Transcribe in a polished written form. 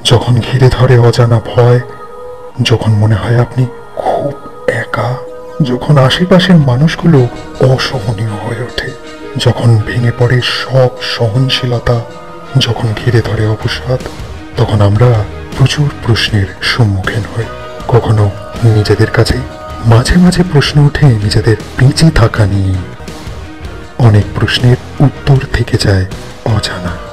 যখন ঘিরে ধরে অজানা ভয়, যখন মনে হয় আপনি খুব একা, যখন আশেপাশের মানুষগুলো অসহনীয় হয়ে ওঠে, যখন ভেঙে পড়ে সব সহনশীলতা, যখন ঘিরে ধরে অবসাদ, তখন আমরা প্রচুর প্রশ্নের সম্মুখীন হই। কখনো নিজেদের কাছে, মাঝে মাঝে প্রশ্ন ওঠে নিজেদের বেঁচে থাকা নিয়ে। অনেক প্রশ্নের উত্তর থেকে যায় অজানা।